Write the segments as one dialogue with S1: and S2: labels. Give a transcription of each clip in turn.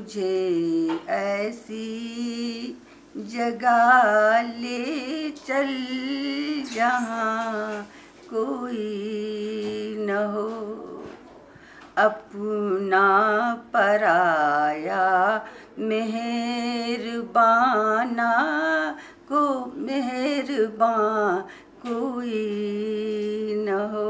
S1: मुझे ऐसी जगह ले चल जहाँ कोई न हो, अपना पराया मेहरबाना को मेहरबान कोई न हो।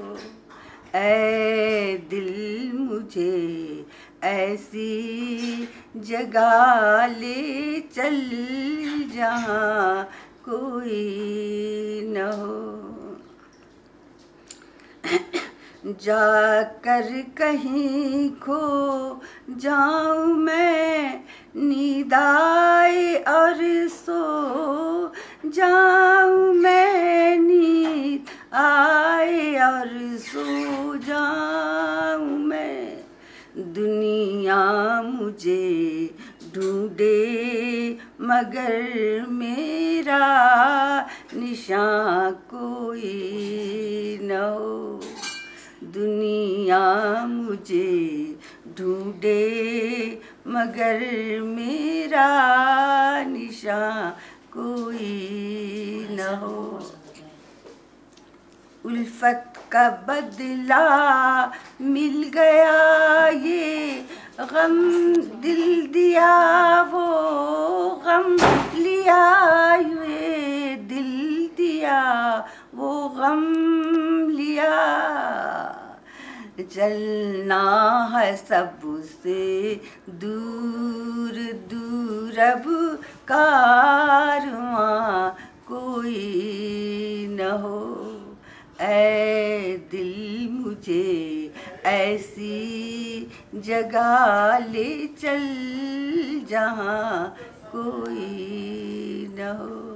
S1: ऐ दिल मुझे ऐसी जगह ले चल जहाँ कोई न हो, जाकर कहीं खो जाऊं मैं, नींद आए और सो जाऊं मैं, नींद आए और सो जाऊं मैं। दुनिया मुझे ढूंढे मगर मेरा निशान कोई न हो, दुनिया मुझे ढूंढे मगर मेरा निशान कोई न हो। उल्फत का बदला मिल गया ये गम दिल दिया वो गम लिया, ये दिल दिया वो गम लिया। चलना है सबसे दूर दूर अब कारवां कोई न हो। ऐ दिल मुझे ऐसी जगह ले चल जहाँ कोई न हो।